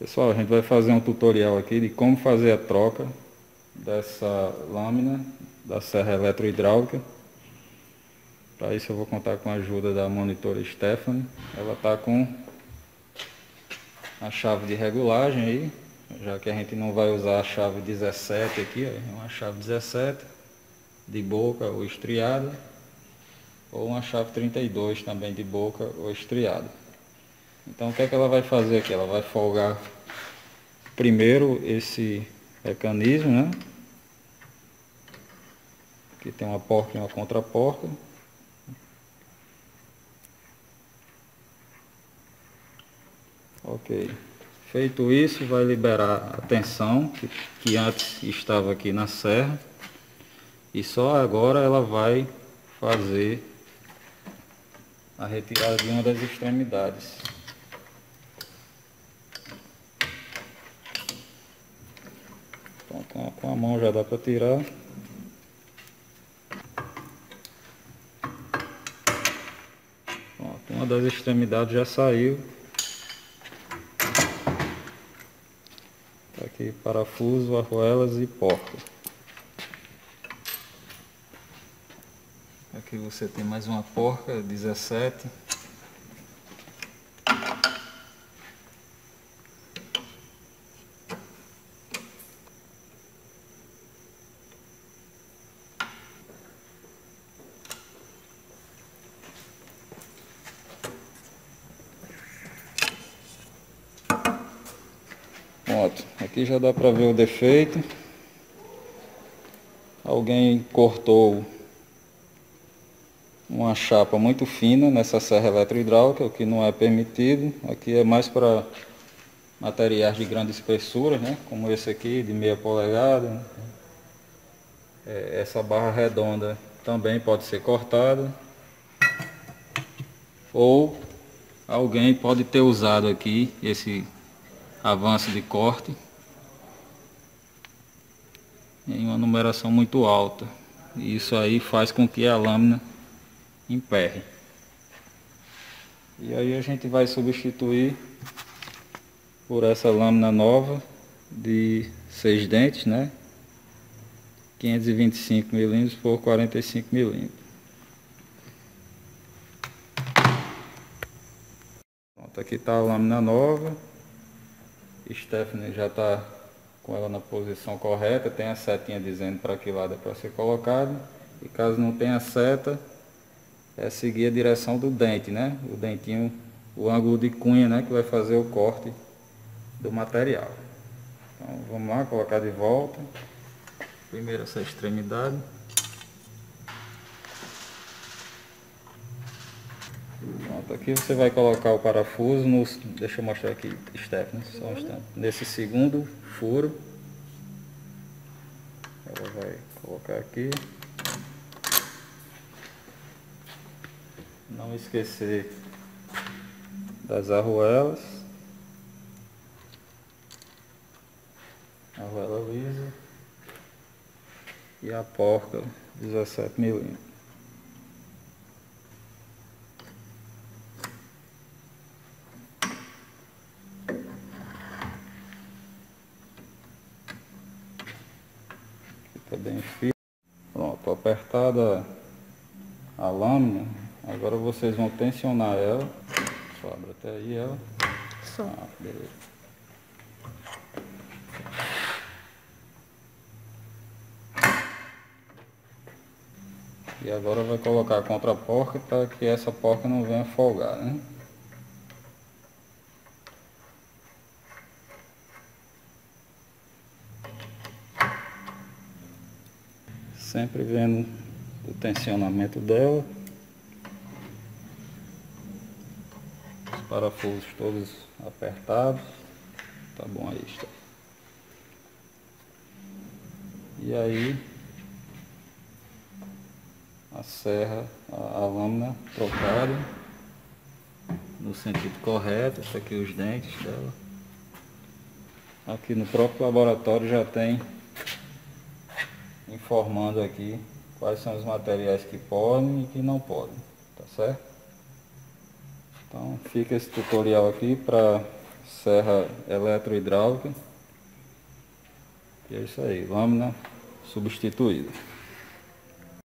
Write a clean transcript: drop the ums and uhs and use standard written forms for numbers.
Pessoal, a gente vai fazer um tutorial aqui de como fazer a troca dessa lâmina da serra eletrohidráulica. Para isso eu vou contar com a ajuda da monitora Stephanie. Ela está com a chave de regulagem aí, já que a gente não vai usar a chave 17 aqui, é uma chave 17 de boca ou estriada, ou uma chave 32 também de boca ou estriada. Então o que é que ela vai fazer aqui? Ela vai folgar primeiro esse mecanismo, né? Aqui tem uma porca e uma contraporca. Ok. Feito isso, vai liberar a tensão que antes estava aqui na serra. E só agora ela vai fazer a retirada de uma das extremidades. Então, com a mão já dá para tirar. Pronto, uma das extremidades já saiu. Tá aqui parafuso, arruelas e porta. Aqui você tem mais uma porca 17. Pronto, aqui já dá para ver o defeito. Alguém cortou uma chapa muito fina nessa serra eletrohidráulica, o que não é permitido. Aqui é mais para materiais de grande espessura, né? Como esse aqui de meia polegada. Essa barra redonda também pode ser cortada. Ou alguém pode ter usado aqui esse avanço de corte em uma numeração muito alta. E isso aí faz com que a lâmina emperre. E aí a gente vai substituir por essa lâmina nova de 6 dentes, né? 525 mm por 45 mm. Pronto, aqui está a lâmina nova. Stephanie já está com ela na posição correta, tem a setinha dizendo para que lado é para ser colocado. E caso não tenha seta, é seguir a direção do dente, né? O dentinho, o ângulo de cunha, né? Que vai fazer o corte do material. Então vamos lá, colocar de volta. Primeiro essa extremidade. Pronto, aqui você vai colocar o parafuso no... Deixa eu mostrar aqui, Stephanie, só um instante. Nesse segundo furo. Ela vai colocar aqui. Não esquecer das arruelas. Arruela lisa. E a porca 17 mm. Fica bem firme. Pronto, apertada a lâmina, agora vocês vão tensionar ela. Só abre até aí ela. Só. Beleza. E agora vai colocar contra a porca para que essa porca não venha folgar, né? Sempre vendo o tensionamento dela. Os parafusos todos apertados. Tá bom aí, está. E aí a serra, a lâmina trocada no sentido correto. Isso aqui os dentes dela. Aqui no próprio laboratório já tem informando aqui quais são os materiais que podem e que não podem, tá certo? Então fica esse tutorial aqui para serra eletrohidráulica. E é isso aí, lâmina substituída.